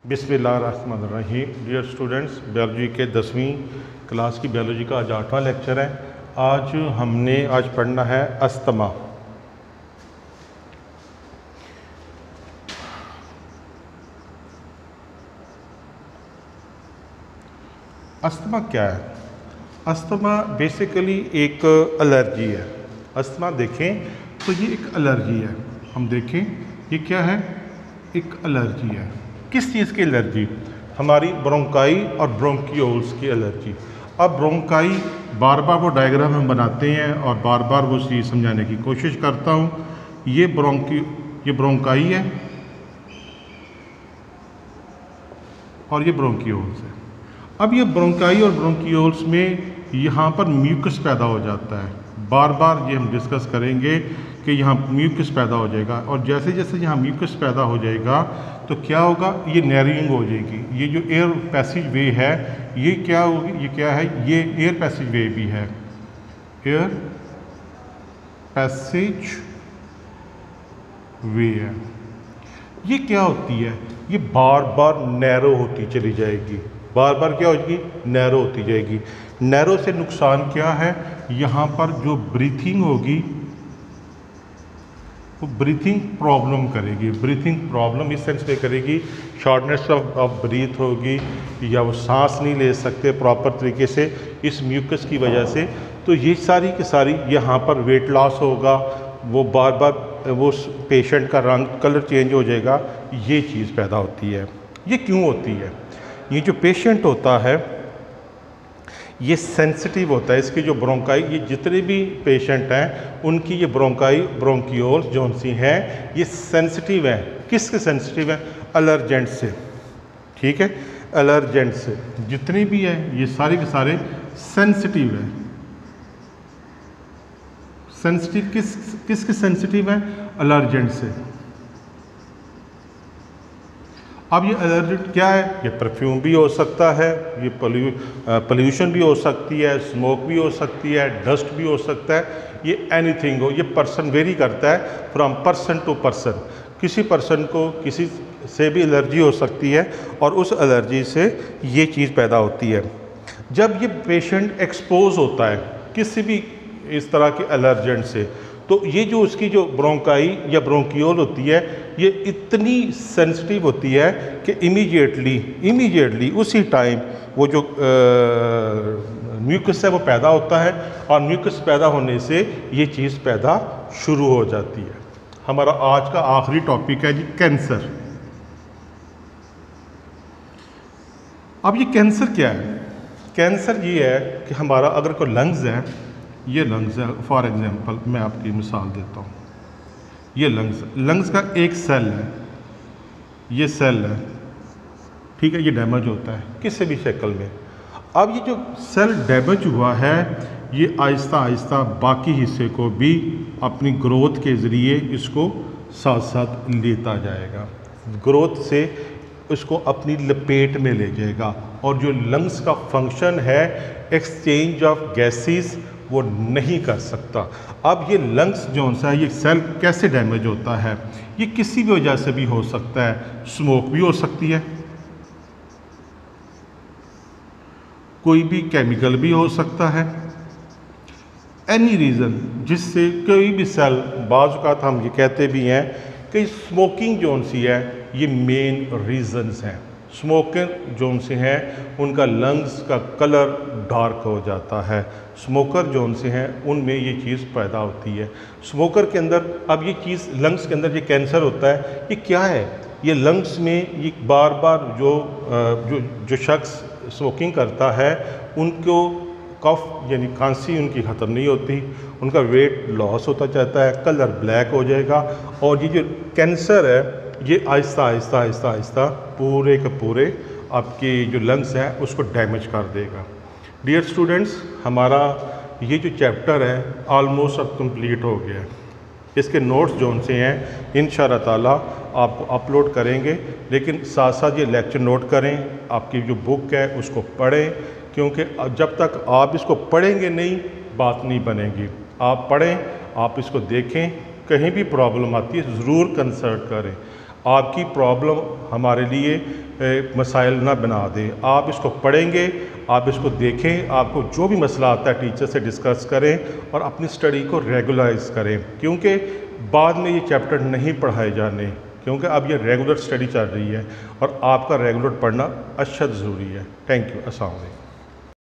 बिस्मिल्लाहिर्रहमानिर्रहीम। Dear students, biology के 10वीं क्लास की बायोलॉजी का आज 8वां लेक्चर है। आज हमने पढ़ना है अस्थमा। अस्थमा क्या है? अस्थमा बेसिकली एक एलर्जी है। अस्थमा देखें तो ये एक एलर्जी है। हम देखें ये क्या है, एक एलर्जी है। किस चीज़ की एलर्जी? हमारी ब्रोंकाई और ब्रोंकियोल्स की एलर्जी। अब ब्रोंकाई बार बार वो डायग्राम हम बनाते हैं और बार बार वो चीज़ समझाने की कोशिश करता हूँ। ये ब्रोंकाई है और ये ब्रोंकियोल्स है। अब ये ब्रोंकाई और ब्रोंकियोल्स में यहाँ पर म्यूकस पैदा हो जाता है। बार बार ये हम डिस्कस करेंगे कि यहाँ म्यूकस पैदा हो जाएगा, और जैसे जैसे यहाँ म्यूकस पैदा हो जाएगा तो क्या होगा, ये नैरोइंग हो जाएगी। ये जो एयर पैसेज वे है ये क्या होगी, ये क्या है, ये एयर पैसेज वे भी है। एयर पैसेज वे है। ये क्या होती है, ये बार बार नैरो होती चली जाएगी। बार बार क्या होगी, नैरो होती जाएगी। नैरो से नुकसान क्या है, यहाँ पर जो ब्रीथिंग होगी वो ब्रीथिंग प्रॉब्लम करेगी। ब्रीथिंग प्रॉब्लम इस सेंस में करेगी, शॉर्टनेस ऑफ ब्रीथ होगी, या वो सांस नहीं ले सकते प्रॉपर तरीके से इस म्यूकस की वजह से। तो ये सारी की सारी, यहाँ पर वेट लॉस होगा, वो बार बार वो पेशेंट का रंग कलर चेंज हो जाएगा। ये चीज़ पैदा होती है। ये क्यों होती है? ये जो पेशेंट होता है ये सेंसिटिव होता है। इसकी जो ब्रोंकाई, ये जितने भी पेशेंट हैं उनकी ये ब्रोंकाई ब्रोंकियोल्स जो सी हैं ये सेंसिटिव हैं। किसके सेंसिटिव हैं? अलर्जेंट से। ठीक है, अलर्जेंट से जितने भी हैं ये सारे के सारे सेंसिटिव हैं। सेंसिटिव किसके सेंसिटिव हैं? अलर्जेंट से। अब ये एलर्जेंट क्या है? ये परफ्यूम भी हो सकता है, ये पोल्यूशन भी हो सकती है, स्मोक भी हो सकती है, डस्ट भी हो सकता है, ये एनीथिंग हो। ये पर्सन वेरी करता है फ्रॉम पर्सन टू पर्सन। किसी पर्सन को किसी से भी एलर्जी हो सकती है और उस एलर्जी से ये चीज़ पैदा होती है। जब ये पेशेंट एक्सपोज होता है किसी भी इस तरह के एलर्जेंट से, तो ये जो उसकी जो ब्रोंकाई या ब्रोंकियोल होती है ये इतनी सेंसिटिव होती है कि इमीडिएटली उसी टाइम वो जो म्यूकस है वो पैदा होता है, और म्यूकस पैदा होने से ये चीज़ पैदा शुरू हो जाती है। हमारा आज का आखिरी टॉपिक है जी कैंसर। अब ये कैंसर क्या है? कैंसर ये है कि हमारा अगर कोई लंग्स है, ये लंग्स है, फॉर एग्जांपल मैं आपकी मिसाल देता हूँ। ये लंग्स का एक सेल है, ये सेल है, ठीक है, ये डैमेज होता है किसी भी शक्ल में। अब ये जो सेल डैमेज हुआ है ये आहिस्ता आहिस्ता बाकी हिस्से को भी अपनी ग्रोथ के ज़रिए इसको साथ साथ लेता जाएगा। ग्रोथ से इसको अपनी लपेट में ले जाएगा, और जो लंग्स का फंक्शन है एक्सचेंज ऑफ गैसेस वो नहीं कर सकता। अब ये लंग्स जो सा ये सेल कैसे डैमेज होता है? ये किसी भी वजह से भी हो सकता है। स्मोक भी हो सकती है, कोई भी केमिकल भी हो सकता है, एनी रीज़न जिससे कोई भी सेल, बाज़ औक़ात हम ये कहते भी हैं कि स्मोकिंग जो सी है ये मेन रीज़न्स हैं। स्मोकर जो से हैं उनका लंग्स का कलर डार्क हो जाता है। स्मोकर जो से हैं उनमें ये चीज़ पैदा होती है। स्मोकर के अंदर अब ये चीज़ लंग्स के अंदर ये कैंसर होता है, ये क्या है? ये लंग्स में ये बार बार जो शख्स स्मोकिंग करता है उनको कफ यानी खांसी उनकी ख़त्म नहीं होती, उनका वेट लॉस होता जाता है, कलर ब्लैक हो जाएगा, और ये जो कैंसर है ये आहिस्ता आहिस्ता पूरे के पूरे आपके जो लंग्स हैं उसको डैमेज कर देगा। डियर स्टूडेंट्स, हमारा ये जो चैप्टर है ऑलमोस्ट अब कंप्लीट हो गया है। इसके नोट्स जो से हैं इंशाअल्लाह ताला आप अपलोड करेंगे, लेकिन साथ साथ ये लेक्चर नोट करें, आपकी जो बुक है उसको पढ़ें, क्योंकि जब तक आप इसको पढ़ेंगे नहीं बात नहीं बनेगी। आप पढ़ें, आप इसको देखें, कहीं भी प्रॉब्लम आती है ज़रूर कंसल्ट करें। आपकी प्रॉब्लम हमारे लिए मसाइल ना बना दे। आप इसको पढ़ेंगे, आप इसको देखें, आपको जो भी मसला आता है टीचर से डिस्कस करें और अपनी स्टडी को रेगुलराइज करें, क्योंकि बाद में ये चैप्टर नहीं पढ़ाए जाने, क्योंकि अब ये रेगुलर स्टडी चल रही है और आपका रेगुलर पढ़ना अशद ज़रूरी है। Thank you. अस्सलाम वालेकुम।